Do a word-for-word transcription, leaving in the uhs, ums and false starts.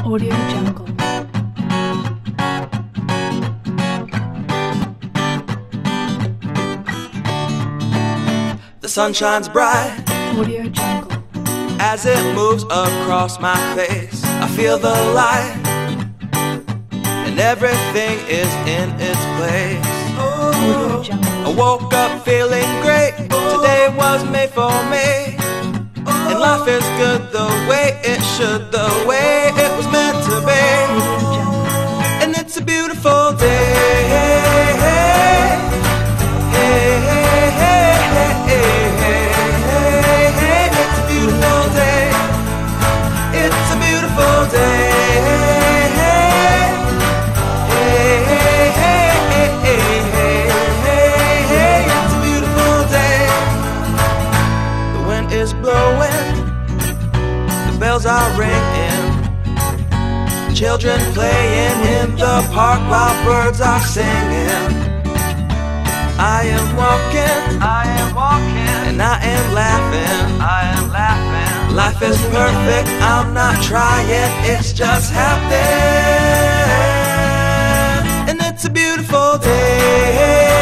Audio Jungle. The sun shines bright Audio Jungle. as it moves across my face. I feel the light and everything is in its place. Audio Jungle. I woke up feeling great. Today was made for me, and life is good the way it should, the way it was meant to be. Audio Jungle. And it's a beautiful day. It's a beautiful day. It's a beautiful day. It's a beautiful day. The wind is blowing, the bells are ringing, children playing in the park while birds are singing. I am walking, I am walking, and I am laughing, I am laughing. Life is perfect, I'm not trying, it's just happening. And it's a beautiful day.